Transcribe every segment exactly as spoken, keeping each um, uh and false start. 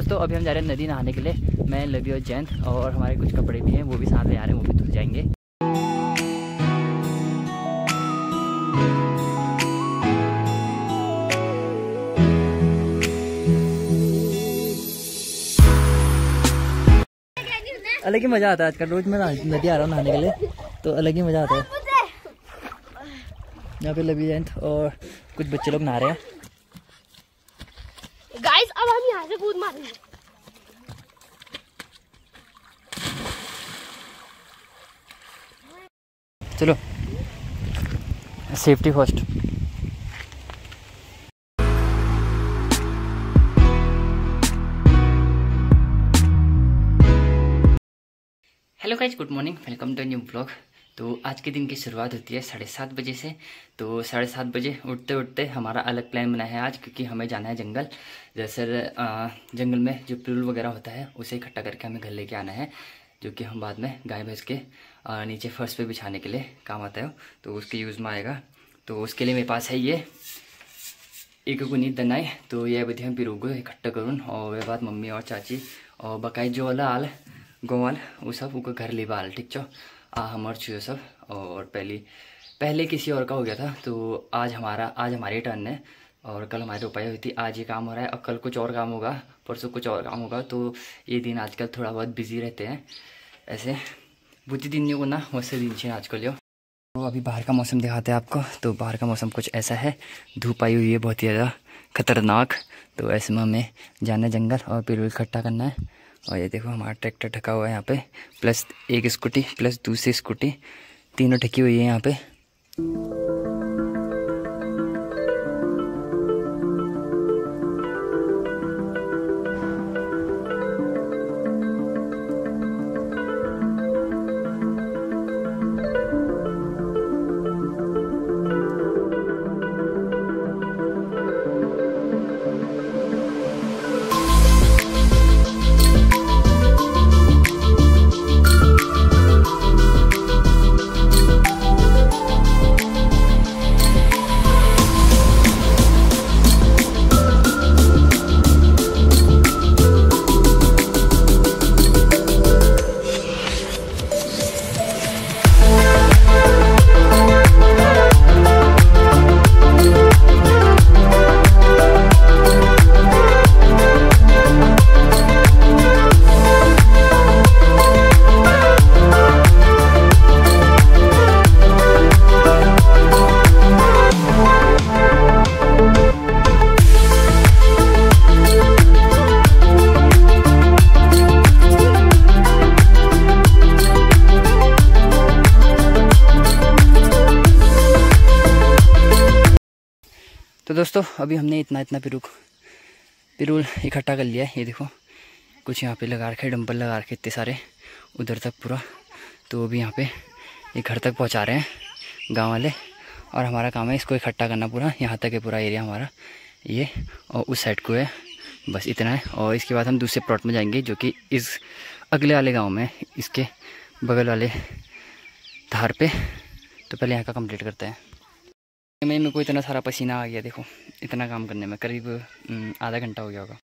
दोस्तों अभी हम जा रहे हैं नदी नहाने के लिए। मैं, लवी और जयंत, और हमारे कुछ कपड़े भी हैं वो भी साथ ले आ रहे हैं, वो भी धुल जाएंगे। अलग ही मज़ा आता है आजकल। रोज मैं नदी आ रहा हूँ नहाने के लिए, तो अलग ही मज़ा आता है। यहाँ पे लवी, जयंत और कुछ बच्चे लोग नहा रहे हैं। गाइस अब हम यहाँ से कूद मारेंगे। चलो, safety first. Hello guys, good morning, welcome to new blog. तो आज के दिन की शुरुआत होती है साढ़े सात बजे से। तो साढ़े सात बजे उठते उठते हमारा अलग प्लान बना है आज, क्योंकि हमें जाना है जंगल। दरअसल जंगल में जो पिरूल वगैरह होता है उसे इकट्ठा करके हमें घर लेके आना है, जो कि हम बाद में गाय भैंस के आ, नीचे फर्श पे बिछाने के लिए काम आता है, तो उसके यूज़ में आएगा। तो उसके लिए मेरे पास है ये एक को नींद दनाई। तो ये अवधि हम पिरूल को इकट्ठा करूँ, और वे बाद मम्मी और चाची और बकाई जो वाला आल गोवाल वो सब उनको घर ले बाल, ठीक छो। आ हमार छुए सब, और पहली पहले किसी और का हो गया था, तो आज हमारा आज हमारी टर्न है। और कल हमारी रुपये हुई थी, आज ये काम हो रहा है, और कल कुछ और काम होगा, परसों कुछ और काम होगा। तो ये दिन आजकल थोड़ा बहुत बिजी रहते हैं। ऐसे बुद्धि दिन को ना वैसे दिन से आजकल यो। तो अभी बाहर का मौसम दिखाते हैं आपको। तो बाहर का मौसम कुछ ऐसा है, धूप आई हुई है बहुत ही ज़्यादा खतरनाक। तो ऐसे में हमें जाना है जंगल और पिरूल इकट्ठा करना है। और ये देखो हमारा ट्रैक्टर ढका हुआ है यहाँ पे, प्लस एक स्कूटी प्लस दूसरी स्कूटी, तीनों ढकी हुई है यहाँ पे। तो दोस्तों अभी हमने इतना इतना पिरूल पिरूल इकट्ठा कर लिया है। ये देखो कुछ यहाँ पे लगा रखे, डंपर लगा रखे इतने सारे उधर तक पूरा। तो अभी यहाँ पे ये घर तक पहुँचा रहे हैं गांव वाले, और हमारा काम है इसको इकट्ठा करना पूरा। यहाँ तक है पूरा एरिया हमारा ये, और उस साइड को है, बस इतना है। और इसके बाद हम दूसरे प्लॉट में जाएंगे, जो कि इस अगले वाले गाँव में, इसके बगल वाले धार पे। तो पहले यहाँ का कंप्लीट करते हैं। मैं मेरे को इतना सारा पसीना आ गया, देखो इतना काम करने में करीब आधा घंटा हो गया होगा।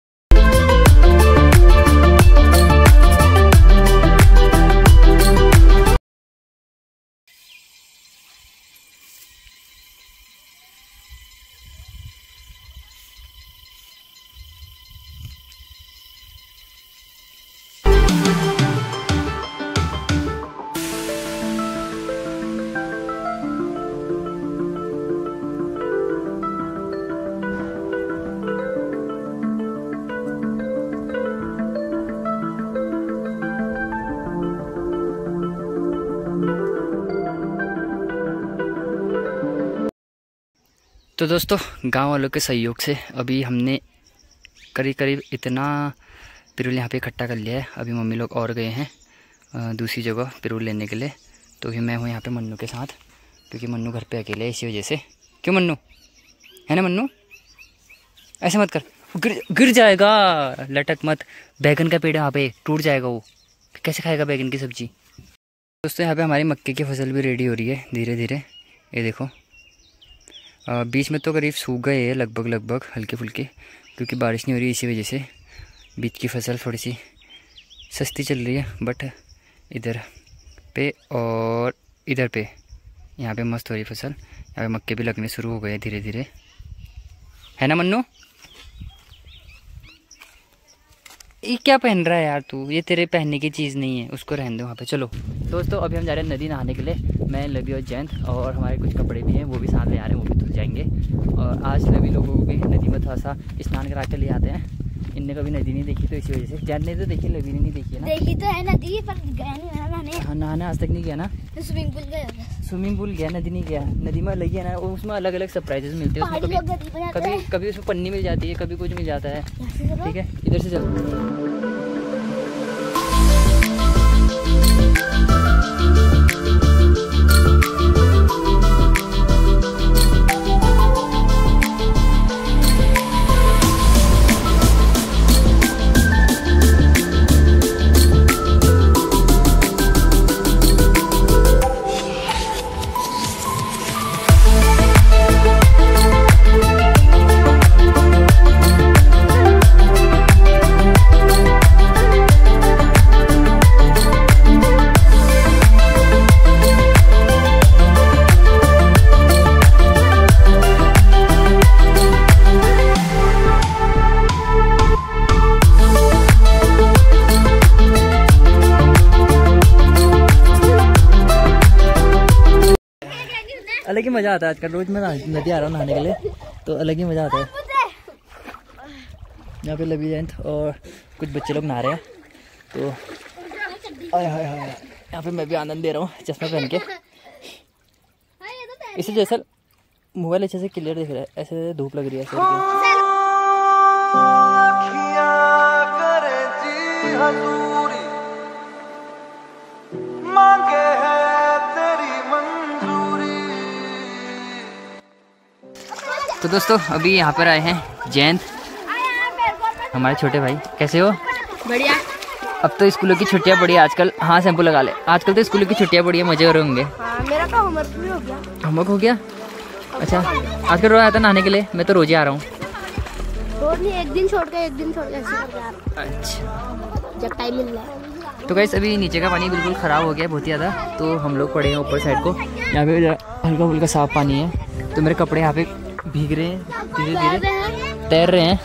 तो दोस्तों गांव वालों के सहयोग से अभी हमने करीब करीब इतना पिरूल यहाँ पे इकट्ठा कर लिया है। अभी मम्मी लोग और गए हैं दूसरी जगह पिरूल लेने के लिए। तो भी मैं हूँ यहाँ पे मन्नू के साथ, क्योंकि मन्नू घर पे अकेले है, इसी वजह से। क्यों मन्नू, है ना मन्नू? ऐसे मत कर, गिर गिर जाएगा, लटक मत। बैगन का पेड़ यहाँ पे टूट जाएगा, वो कैसे खाएगा बैगन की सब्जी। दोस्तों यहाँ पे हमारी मक्के की फसल भी रेडी हो रही है धीरे धीरे। ये देखो आ, बीच में तो करीब सूख गए हैं लगभग लगभग हल्के फुल्के, क्योंकि बारिश नहीं हो रही इसी वजह से। बीच की फसल थोड़ी सी सस्ती चल रही है, बट इधर पे और इधर पे यहाँ पे मस्त हो रही फसल। यहाँ पे मक्के भी लगने शुरू हो गए धीरे धीरे, है ना मन्नू? ये क्या पहन रहा है यार तू? ये तेरे पहनने की चीज़ नहीं है, उसको रहने दो वहाँ पे। चलो दोस्तों, अभी हम जा रहे हैं नदी नहाने के लिए। मैं, लवी और जयंत, और हमारे कुछ कपड़े भी हैं वो भी साथ ले आ रहे हैं, वो भी धुल जाएंगे। और आज लवी लोगों को भी नदी में थोड़ा सा स्नान करा कर ले आते हैं। इनने कभी नदी नहीं देखी तो इसी वजह से। जयंत ने तो देखी, लवी ने नहीं देखी है ना? देखी तो है नदी, पर गया नहीं नहाने। हाँ, नहाने आज तक नहीं गया ना? स्विमिंग पूल गया। स्विमिंग पूल गया, नदी नहीं गया। नदी में लगी है ना, उसमें अलग अलग सरप्राइजेस मिलते हैं। उसमें कभी कभी कभी उसमें पन्नी मिल जाती है, कभी कुछ मिल जाता है। ठीक है, इधर से चलो। अलग ही मज़ा आता है आजकल। रोज मैं नदी आ रहा हूँ नहाने के लिए, तो अलग ही मज़ा आता है। यहाँ पे लवी, जयंत और कुछ बच्चे लोग नहा रहे हैं, तो आय हाय हाय, यहाँ पे मैं भी आनंद दे रहा हूँ चश्मा पहन के। इसे जैसा मोबाइल अच्छे से क्लियर दिख रहा है, ऐसे धूप लग रही है। तो दोस्तों, अभी यहाँ पर आए हैं जयंत, हमारे छोटे भाई। कैसे हो? बढ़िया। अब तो स्कूलों की छुट्टियाँ पड़ी आजकल। हाँ, शैम्पू लगा ले। आजकल तो स्कूलों की छुट्टियाँ पड़ी है, मजे हो रहे होंगे। हाँ, मेरा तो होमवर्क भी हो गया। होमवर्क हो गया? अच्छा, आजकल रोज आया था नहाने के लिए? मैं तो रोज ही आ रहा हूँ। रोज नहीं, एक दिन छोड़ के एक दिन छोड़ के ऐसे करके आ रहा हूँ। अच्छा, जब टाइम मिल रहा है। तो गाइस, अभी नीचे का पानी बिल्कुल ख़राब हो गया बहुत ही ज़्यादा, तो हम लोग पड़े हैं ऊपर साइड को। यहाँ पे हल्का फुल्का साफ पानी है, तो मेरे कपड़े यहाँ पे भीग रहे हैं, धीरे धीरे तैर रहे हैं।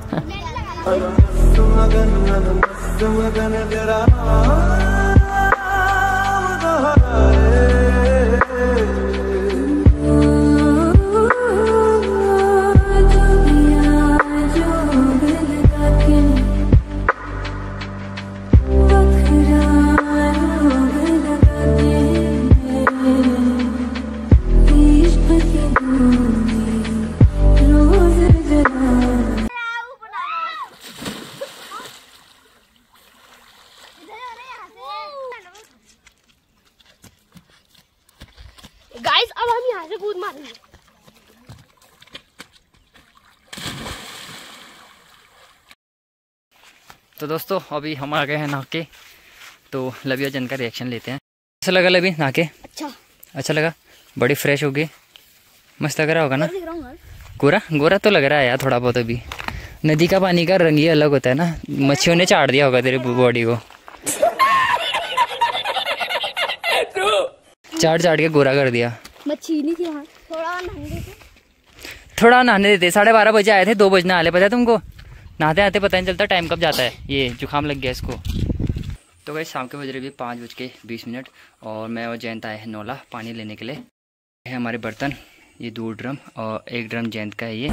गाइस, अब हम यहाँ से कूद मारेंगे। तो दोस्तों, अभी हम आ गए हैं नहा के, तो लवी और जन का रिएक्शन लेते हैं। कैसा लगा लवी नहा के? अच्छा अच्छा लगा? बड़ी फ्रेश हो गई, मस्त लग रहा होगा ना? गोरा गोरा तो लग रहा है यार थोड़ा बहुत। अभी नदी का पानी का रंग ही अलग होता है ना। मच्छियों ने चाट दिया होगा तेरी बॉडी को, चाट चाट के गोरा कर दिया। मच्छी नहीं थी वहाँ, थोड़ा नहाने देते। थोड़ा नहाने देते। साढ़े बारह बजे आए थे, दो बजने आले, पता है तुमको? नहाते आते पता नहीं चलता टाइम कब जाता है। ये जुकाम लग गया इसको। तो भाई शाम के बज रहे भी पाँच बज के बीस मिनट और मैं और जयंत आए हैं नौला पानी लेने के लिए। है हमारे बर्तन, ये दो ड्रम और एक ड्रम जयंत का है। ये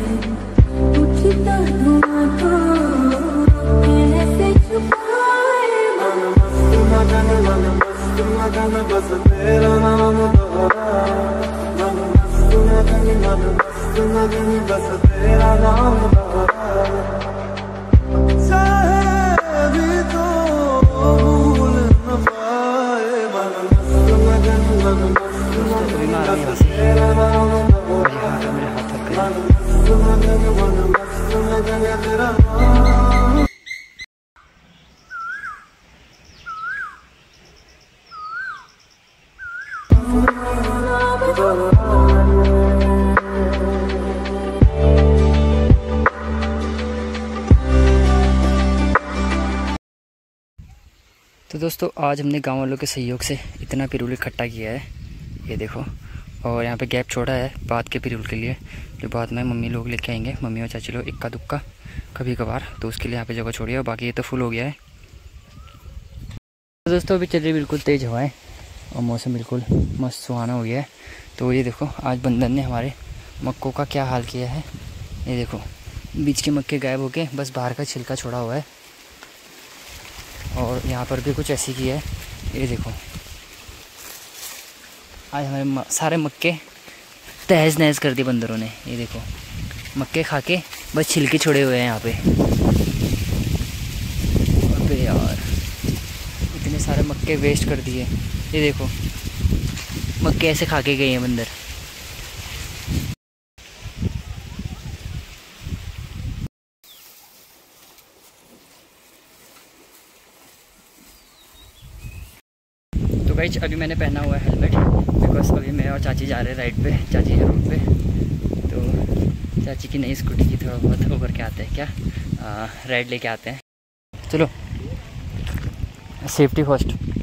दोस्तों आज हमने गांव वालों के सहयोग से इतना पिरूल इकट्ठा किया है, ये देखो। और यहाँ पे गैप छोड़ा है बाद के पिरूल के लिए, जो बाद में मम्मी लोग लेके आएंगे, मम्मी और चाची लोग इक्का दुक्का कभी कभार, तो उसके लिए यहाँ पे जगह छोड़ी है। और बाकी ये तो फुल हो गया है। तो दोस्तों अभी चल रही बिल्कुल तेज़ हवाएं और मौसम बिल्कुल मस्त सुहाना हो गया है। तो ये देखो आज बंदर ने हमारे मक्कों का क्या हाल किया है। ये देखो बीच के मक्के गायब हो गए, बस बाहर का छिलका छोड़ा हुआ है। और यहाँ पर भी कुछ ऐसी किया है, ये देखो। आज हमारे सारे मक्के तहस नहस कर दिए बंदरों ने। ये देखो मक्के खा के बस छिलके छोड़े हुए हैं यहाँ पे। अबे यार इतने सारे मक्के वेस्ट कर दिए। ये देखो मक्के ऐसे खा के गए हैं बंदर। तो गाइस अभी मैंने पहना हुआ है हेलमेट, बिकॉज अभी मैं और चाची जा रहे हैं राइड पे, चाची के रोड पे। तो चाची की नई स्कूटी की थोड़ा बहुत वो करके आते हैं, क्या राइड लेके आते हैं। चलो सेफ्टी फर्स्ट।